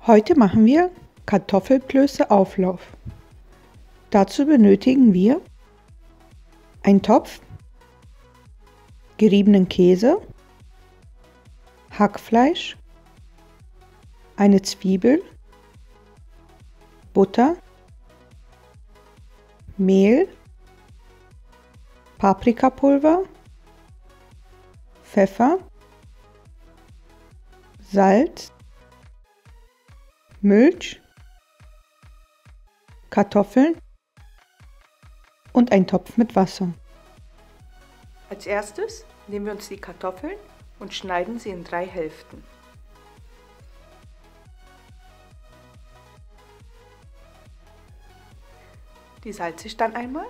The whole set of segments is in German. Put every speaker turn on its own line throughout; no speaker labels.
Heute machen wir Kartoffelklöße Auflauf. Dazu benötigen wir einen Topf, geriebenen Käse, Hackfleisch, eine Zwiebel, Butter, Mehl, Paprikapulver, Pfeffer, Salz, Milch, Kartoffeln und ein Topf mit Wasser.
Als erstes nehmen wir uns die Kartoffeln und schneiden sie in 3 Hälften. Die salze ich dann einmal.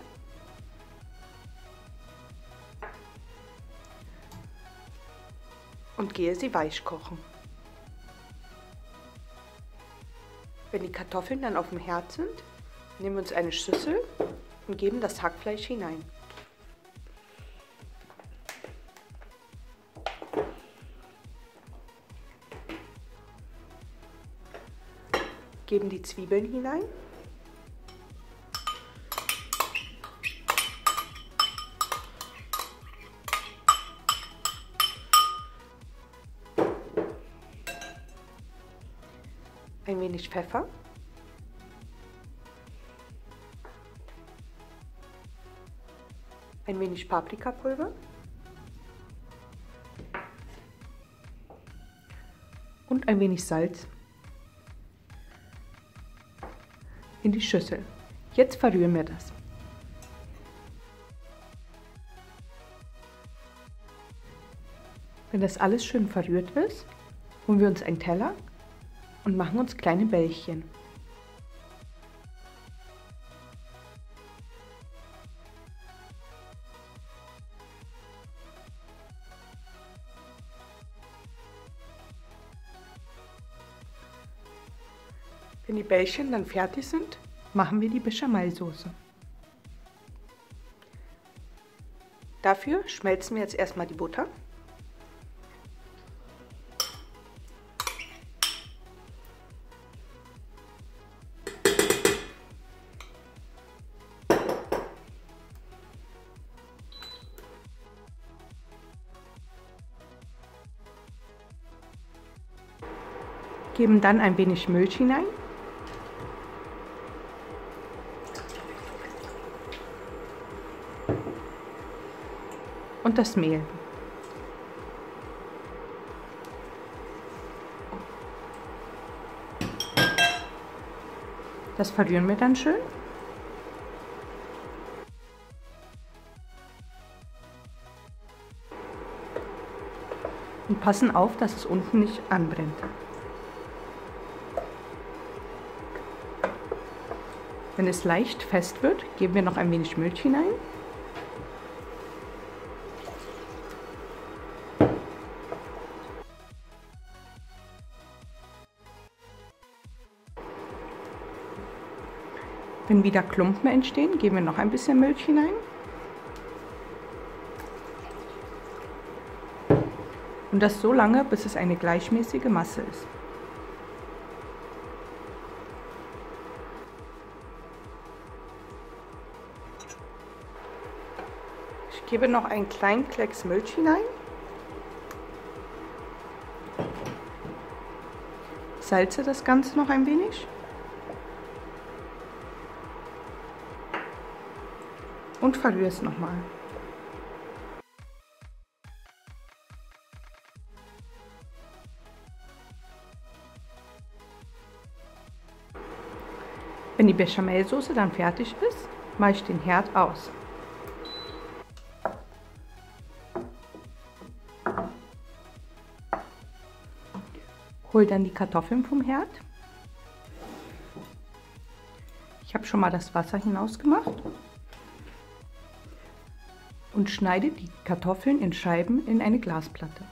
Und gehe sie weich kochen. Wenn die Kartoffeln dann auf dem Herd sind, nehmen wir uns eine Schüssel und geben das Hackfleisch hinein. Geben die Zwiebeln hinein. Ein wenig Pfeffer, ein wenig Paprikapulver und ein wenig Salz in die Schüssel. Jetzt verrühren wir das. Wenn das alles schön verrührt ist, holen wir uns einen Teller und machen uns kleine Bällchen. Wenn die Bällchen dann fertig sind, machen wir die Bechamelsoße. Dafür schmelzen wir jetzt erstmal die Butter. Geben dann ein wenig Milch hinein. Und das Mehl. Das verrühren wir dann schön. Und passen auf, dass es unten nicht anbrennt. Wenn es leicht fest wird, geben wir noch ein wenig Milch hinein. Wenn wieder Klumpen entstehen, geben wir noch ein bisschen Milch hinein. Und das so lange, bis es eine gleichmäßige Masse ist. Ich gebe noch einen kleinen Klecks Milch hinein. Salze das Ganze noch ein wenig. Und verrühre es nochmal. Wenn die Bechamelsoße dann fertig ist, mache ich den Herd aus. Hol dann die Kartoffeln vom Herd. Ich habe schon mal das Wasser hinausgemacht und schneide die Kartoffeln in Scheiben in eine Glasplatte.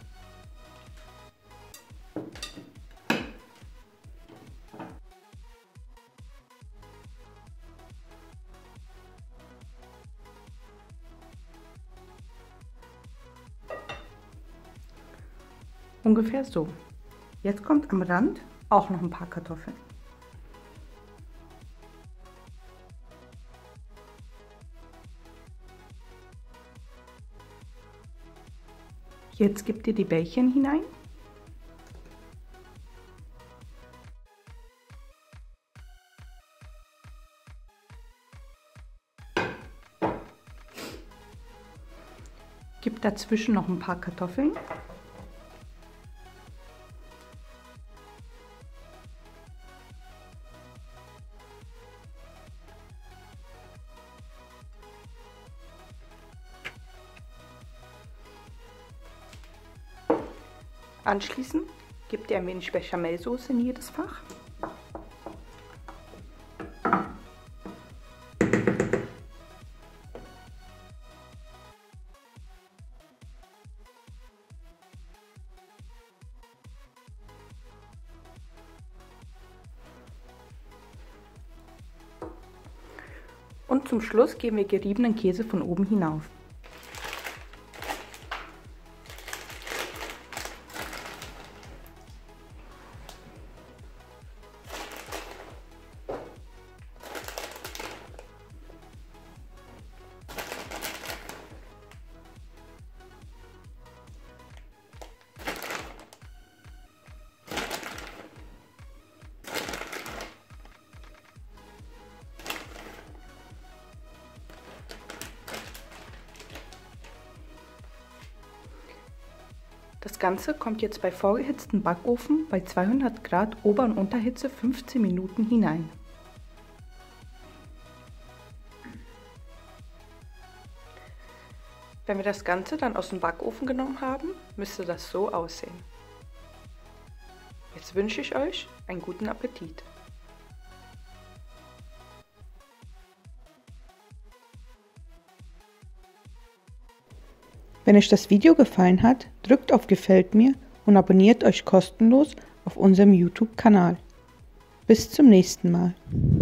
Ungefähr so. Jetzt kommt am Rand auch noch ein paar Kartoffeln. Jetzt gebt ihr die Bällchen hinein. Gebt dazwischen noch ein paar Kartoffeln. Anschließend gebt ihr ein wenig Bechamelsoße in jedes Fach. Und zum Schluss geben wir geriebenen Käse von oben hinauf. Das Ganze kommt jetzt bei vorgehitztem Backofen bei 200 Grad Ober- und Unterhitze 15 Minuten hinein. Wenn wir das Ganze dann aus dem Backofen genommen haben, müsste das so aussehen. Jetzt wünsche ich euch einen guten Appetit.
Wenn euch das Video gefallen hat, drückt auf Gefällt mir und abonniert euch kostenlos auf unserem YouTube-Kanal. Bis zum nächsten Mal.